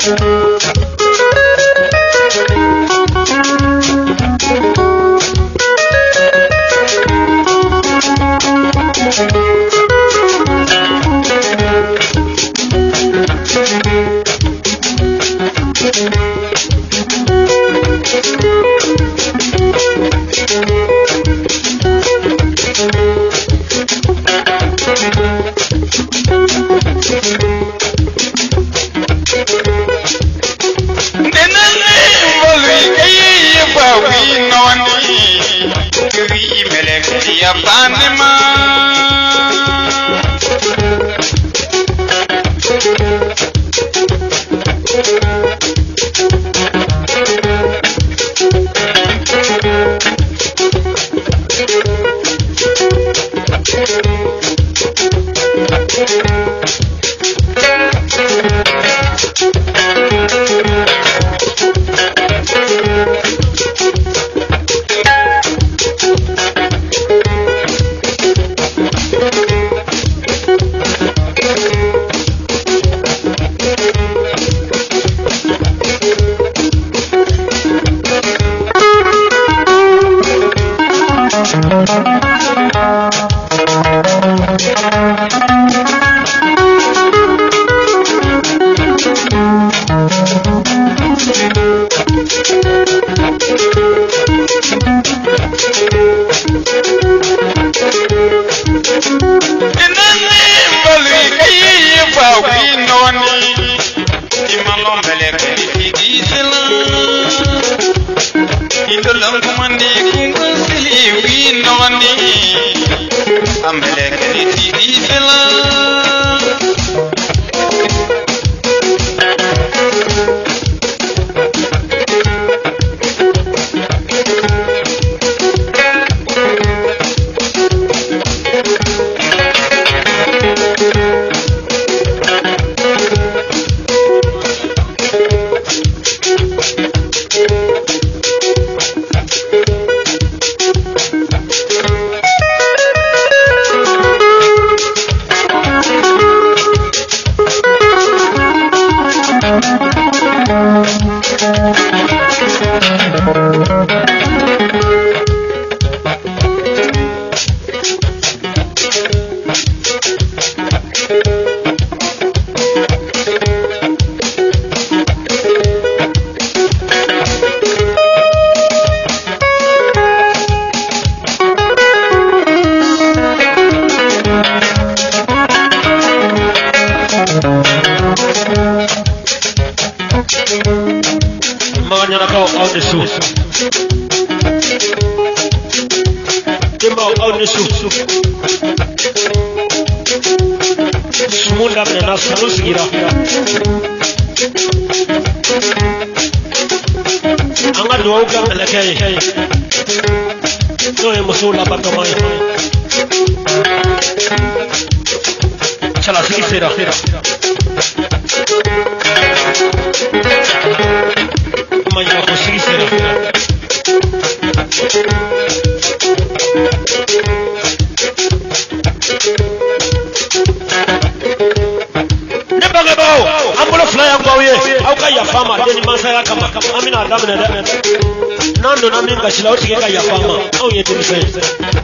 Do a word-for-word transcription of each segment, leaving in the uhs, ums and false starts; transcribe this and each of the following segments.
Nando na minga shila utikeka ya fama au yetu ni sasa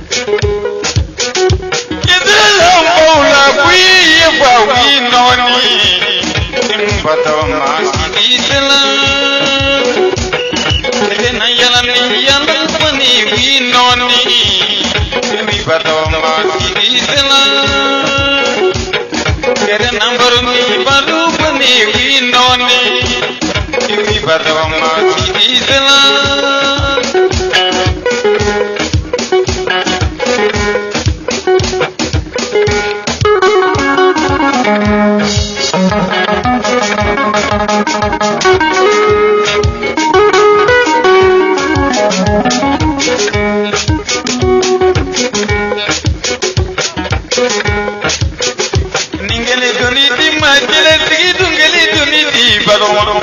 Yedela mola kwiye kwa winoni Timbata masidisela Tena yala ni yala kwani winoni Timbata masidisela Kere number ni baru kwani winoni Timbata masidisela Ningele duniti majele tigi dungeli duniti baromo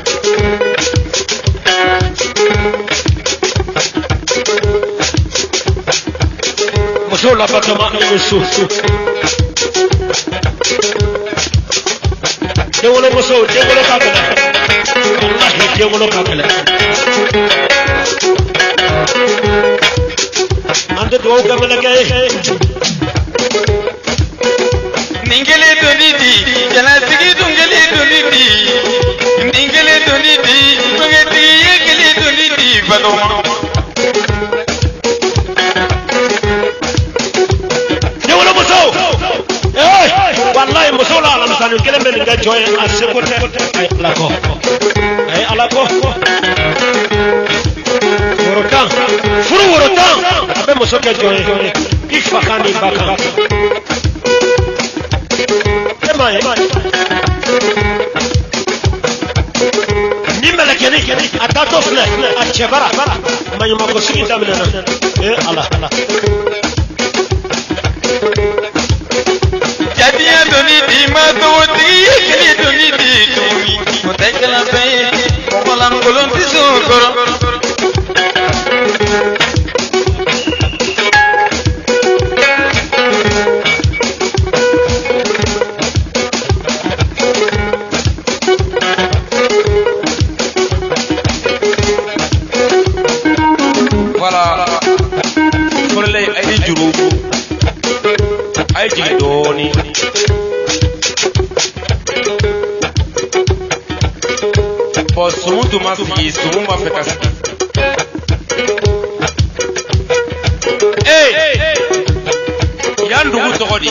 Muso la patama muso Dewolo muso dewolo patama wallahi dewolo kakala ande do gamala kay ningele donidi jana sigi dungele donidi ningele donidi bangeti yegele donidi badoma dewolo muso eh wallahi muso la la sanu kelem ben nga joy a sekote ay alako ay alako worotan furu worotan abe muso ke joy ifakani baka nimala kene atato fle achebara mayuma ko sigi damna eh ala ala jadiya doni di ma to di kini doni di tumi motekala pe kolan kolon tiso koro sumu duma sigi sumu ma feka sigi eh yan dugu togodi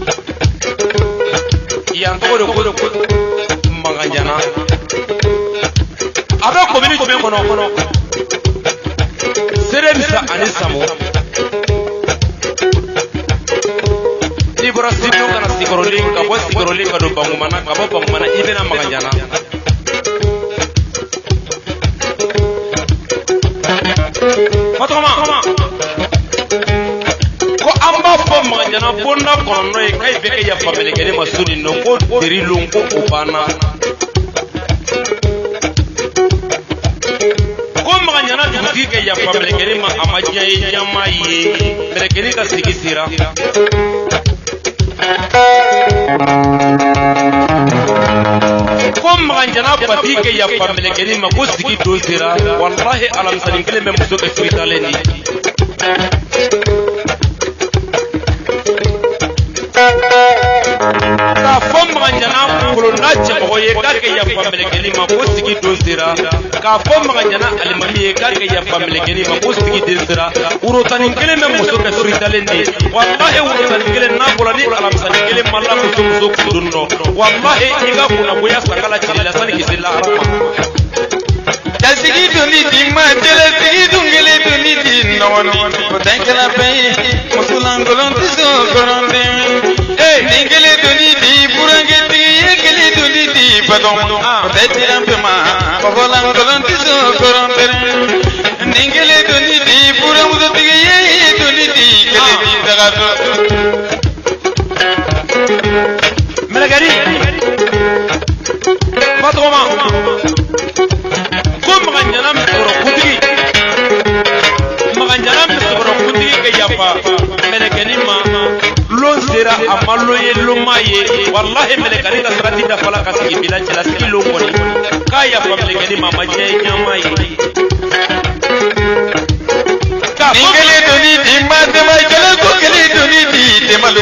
yan togodi ko maganjana abe komini ko ben kono kono sere bisa ani samo ni bora sinu kana sigorolin ka bo sigorolin ka do bangumana ka bo bangumana ibena maganjana Fatoma ko amba fo manjana bonna kono e kay beke ya famele kene masuni no ko deri lonko ko bana ko manjana duki ke ya famele kene ma amaja e jama ye mere kene ka sigisira ko manjana pati ke ya famele kene ma ko sigi dozira wallahi alam salim kele mem so ke fritaleni ka fom manjana ko na che mo ye ka ke ya famele kene ma ko sigi dozira ka fom manjana alimami ye ka ke ya famele kene ma ko sigi dozira uro tanin kele mem so ke fritaleni wallahi uro tanin kele na ko ni alam salim kele malla ko so so dunno wallahi iga kuna boya sakala chila sani kisilla arama Sigi duni di ma jele sigi dungele duni di noni Potenkela pe musulan golon tiso koronde Eh ningele duni di burange di yegele duni di badon Potenkela pe ma musulan golon tiso koronde Ningele duni di burange di yegele duni di kele di tagato Melagari Patroma Maganjana msoro kutigi Maganjana msoro kutigi ke yafa melekeni ma lonzera amalo ye lomaye wallahi melekani ka sarati da fala ka sigi bila chala sigi longoni ka yafa melekeni ma maje nyamaye ka ningele doni di ma de ma kala ko kele doni di de malu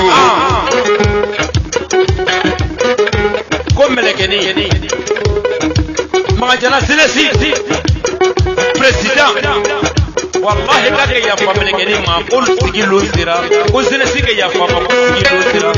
ko melekeni Maganjana silesi président wallahi ka ke ya famele ke ni ma ko sigi lo sira ko silesi ke ya fama ko sigi lo sira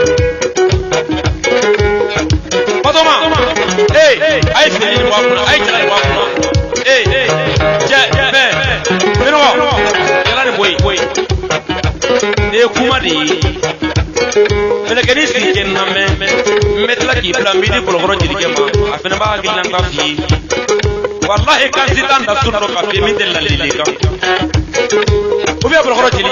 Fatoma eh ay sigi wa kuna ay jara wa kuna eh ja be bino yala ni boy boy e kuma di mele ke ni sigi ken na me metla ki plan bi di ko goro jiri ke ma afena ba gi nan ta fi wallahi kan sitan da sunno ka fi min della lilika o bi abul goro jiri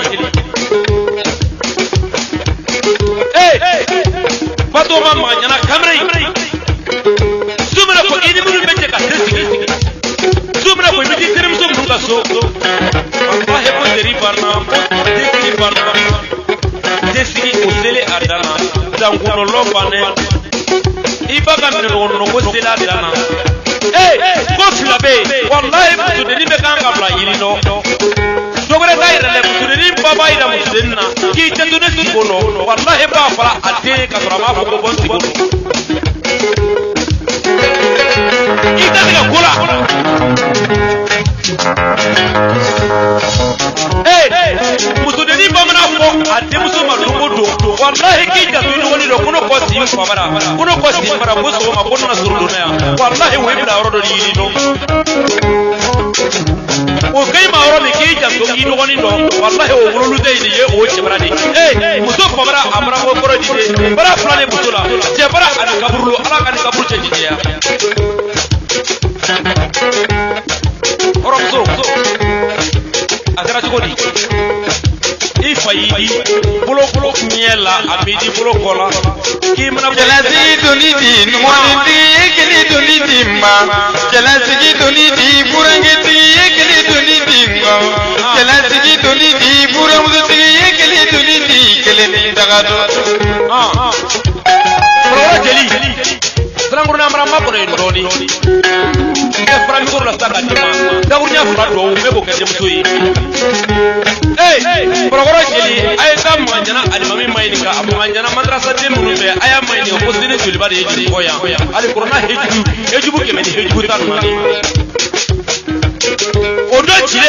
eh Fatoma ma nyana kamrai sumra ko ini mun bece ka sigi sumra ko bi tirim sum ka so wallahi ko deri barna deri barna desi o sele adana danguno lo bane ibaga no no ko sele adana eh ko fila be wallahi musudeni be kan kabla yirino dogore gaira le musudeni baba ida musudenna ki tendune sibono wallahi ba fala ade ka torama ko bon sibono ida diga kula eh musudeni bamana ko ade musuma dumodo wallahi ki tendune woni do kuno ko si fabara kuno ko si fabara ko so ma kono na suruduna ya wallahi we bila rodo yirino o kai ma oro mi ki janto yi no ni no wallahi o wulu de ni ye o chebra ni eh muso fabara amra ko koro di bara fulane musula chebra an kaburlu ala kan kabur che jiya oro muso agara chogodi ifayi bulo bulo miela abidi bulo kola ki mana jalasi dunidi numoni kini dunidi ma jalasi dunidi burangeti kini dunidi ma jalasi dunidi buramudti kini dunidi kini dagado ah ah pro jeli Strangurna mrama ko ndoni e fran sur la saka dima dawurnya fran do me bo kede musoyi eh progroro jeli ay kam manjana alimami mayni ka abu manjana madrasa de munu be aya mayni ko sini julba de jeli koya ali qur'ana heju heju ke meni heju tan mani odo jile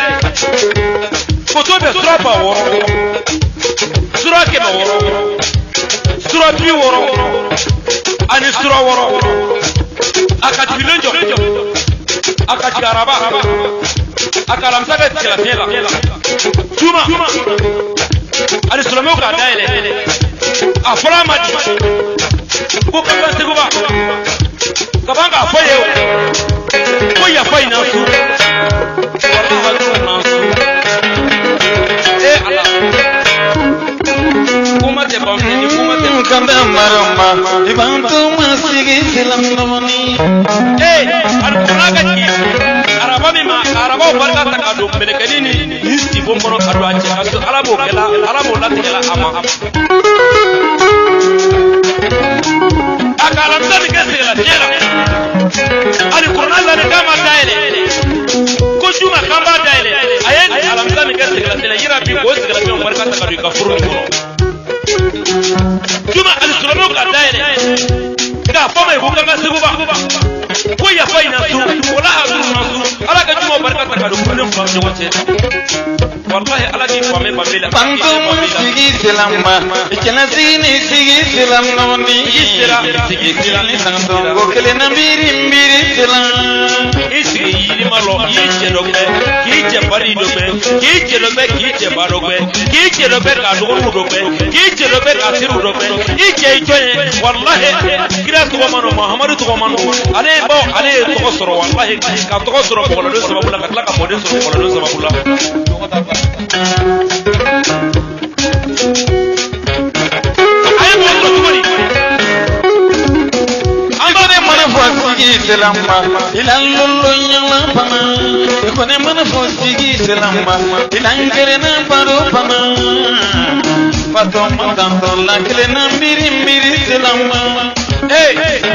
ko to be sura ba woro sura ke ba woro sura bi woro ani sura woro akati bilonjo akati araba akala msaga tila tela chuma ali sura mo ka daile aframa di ko ka ba se ko ba kabanga afoye ko ya fa ina su wallahi na su eh ala kuma te ba ni kuma te kanda marama ibantu masigi silam namani eh alquraga ki araba mi ma araba barka ta kadu melekanini histi bombono kadu aje kaso arabo kala arabo latikala ama akala mtani kesela tela alqur'ana la kama daile ko juma kamba daile ayen alamtani kesela tela yira bi ko sikala bi barka ta kadu kafuru ko juma alisulamo ka daile ga fama ko ga sibuba ko ya faina su wala azuru nasu ala ka juma barka ta kadu ko ne fa ne wace wallahi ala di fame babila bantu sigi selama ikena sini sigi selam namani sigi selam santo go kele na mbiri mbiri selam isi yiri malo yije dobe kije bari dobe kije dobe kije barobe kije dobe ka dogo dobe kije dobe ka siru dobe ije ijoye wallahi kira to mano muhammadu to mano ale bo ale to soro wallahi ka to soro ko lo sababu la ka ka model soro ko lo sababu la ay mo to mari andone mana fosigi selama ilallo nyala pana kone mana fosigi selama ilangere na paro pana fatoma tanto la kele na mbiri mbiri selama eh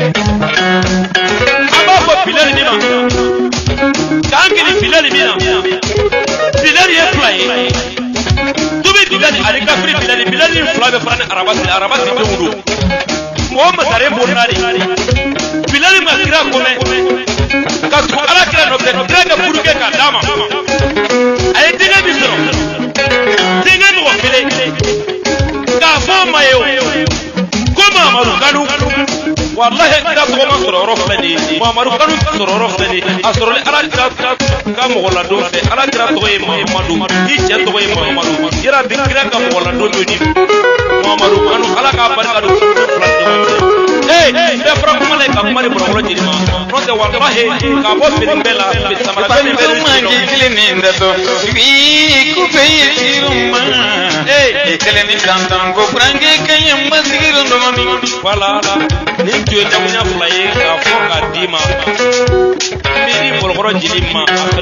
aba ko bilal ni ma kangini bilal ni na bilal ye play tubi bilal ari ka free bilal bilal ni fly be fran arabas arabas ni wudu muhammad are bonari bilal ma kira ko me ka ko ala kira no be kira ga buruke ka dama ay dinga bisro dinga mo fele ka fo mayo koma maru kanu wallahi kira ko ma soro ro fele ma maru kanu soro ro fele asoro ala kira ka mo wala do fe ala kira to e mamadu ni je to e mamadu kira bi kira ka mo wala do ni mamadu kanu ala ka barka do eh be fra ko male ka mari bro lo jiri ma no te wallahi ka bo film bela be samara be be mangi kilini ndato wi ku pe yiruma eh kilini kantan go frange kayem masigiru ndomami wala ni tuye jamunya fulaye ka fo ka dima miri bro jiri ma